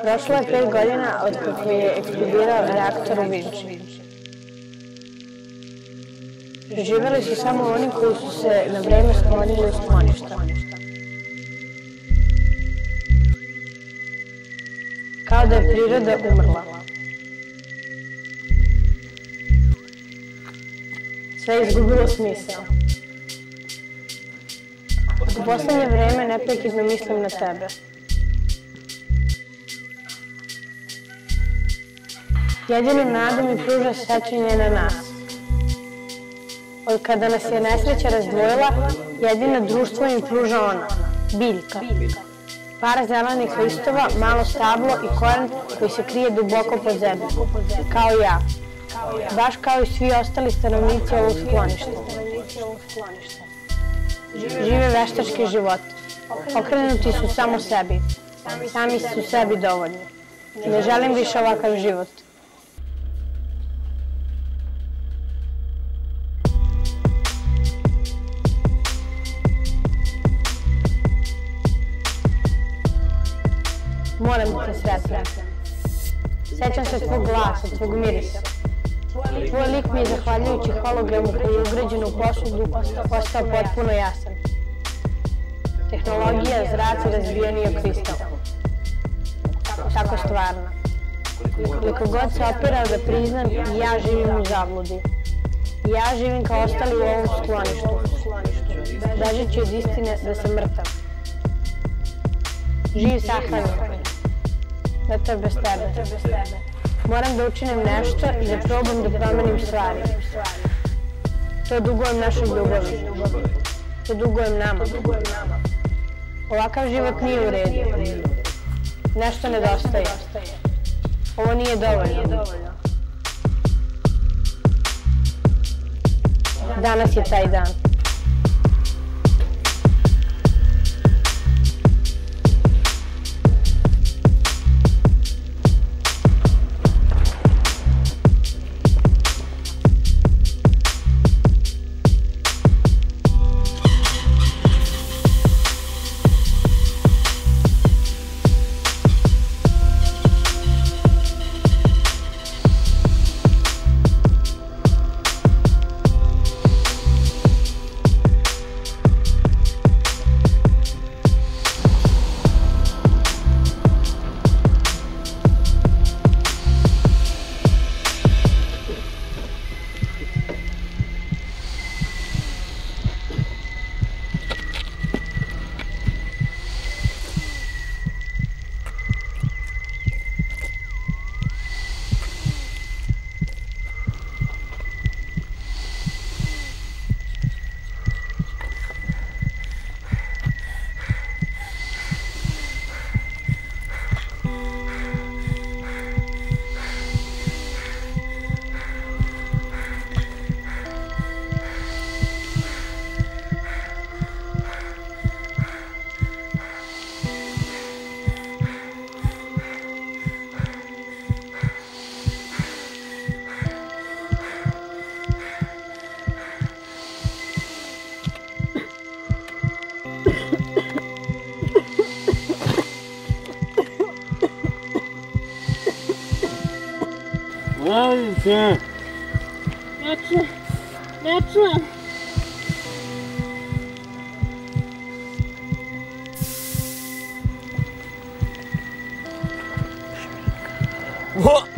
Prošlo je 5 godina od kako je eksplodirao reaktor u Vinči. Živeli su samo oni koji su se na vreme sklonili u skloništa. Kao da je priroda umrla. Sve je izgubilo smisao. U poslednje vreme neprekidno mislim na tebe. Jedinu nadu mi pruža sećanje na nas. Od kada nas je nesreća razdvojila, jedino društvo mi pruža ona, biljka. Par zelenih listova, malo stablo i koren koji se krije duboko pod zemljom, kao ja. Baš kao i svi ostali stanovnici ovog skloništa. Žive veštačke živote. Okrenuti su samo sebi. Sami su sebi dovoljni. Ne želim više ovakav život. Moram da te sretnem. Sećam se tvog glasa, tvog mirisa. Tvoj lik mi je, zahvaljujući hologramu koji je ugrađen u posudu, postao potpuno jasan. Tehnologija, zraci, razbijenio kristal. Tako stvarno. Koliko god se opirao da priznam, i ja živim u zabludi. I ja živim kao ostali u ovom skloništu. Bežeći od istine da sam mrtav. Živ sahranjen. Da to je bez tebe. Moram da učinim nešto i da probam da promenim stvari. To dugujem našoj ljubavi. To dugujem nama. Ovakav život nije u redu. Nešto nedostaje. Ovo nije dovoljno. Danas je taj dan. Radi se! Ne čujem. What?